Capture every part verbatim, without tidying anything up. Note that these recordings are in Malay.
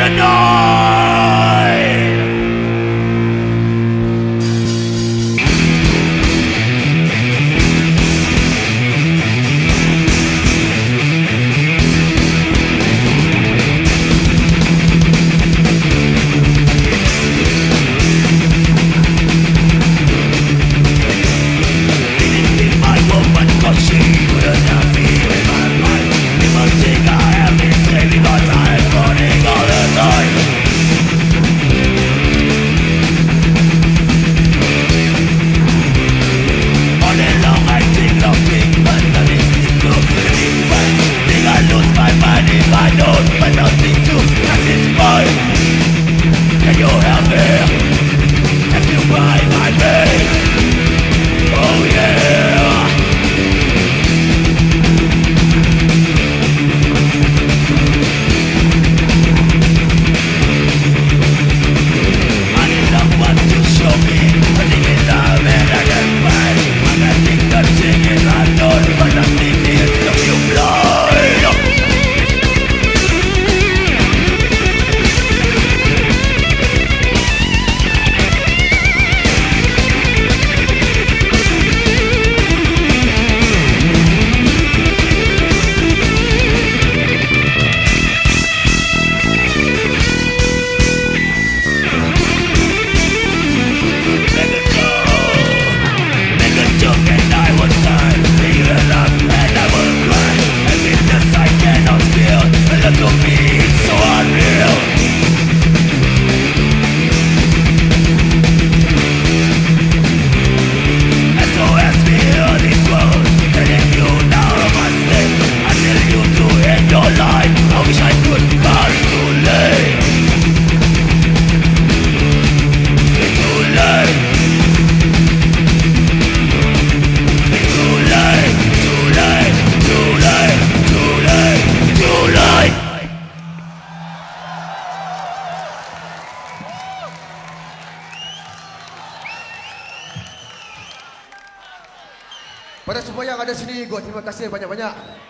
Pada semua yang ada sini, gua terima kasih banyak-banyak.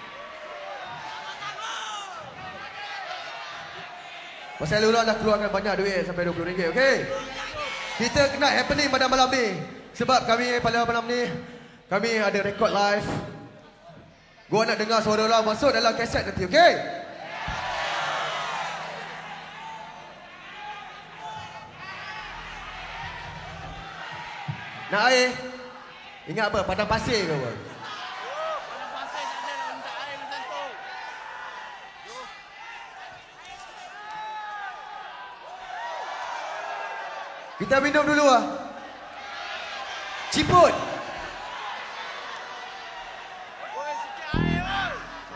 Pasal Lula dah keluarkan banyak duit sampai dua puluh ringgit, okey? Kita kena happening pada malam ni. Sebab kami pada malam ni, kami ada record live. Gua nak dengar suara orang masuk dalam kaset nanti, okey? Nak air? Ingat apa? Padang pasir ke apa? Padang pasir tak ada nak minta air macam tu. Kita minum dulu ah. Ciput. Oi, sikit air oi.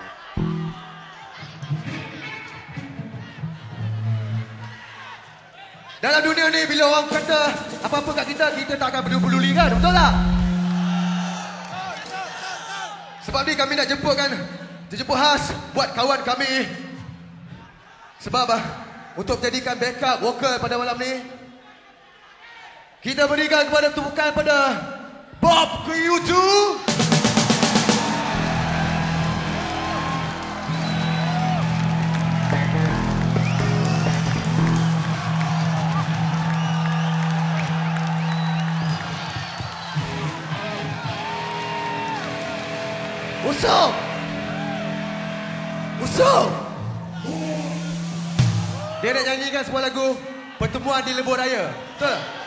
Dalam dunia ni bila orang kata apa-apa kat kita, kita tak akan peduli kan? Betul tak? Sebab ni kami nak jemputkan jemput khas buat kawan kami. Sebab ah, untuk menjadikan backup vokal pada malam ni, kita berikan kepada tumpukan pada Bob Kuyutu. Usop! Usop! Dia nak nyanyikan sebuah lagu Pertemuan di Lebuh Raya. Betul tak?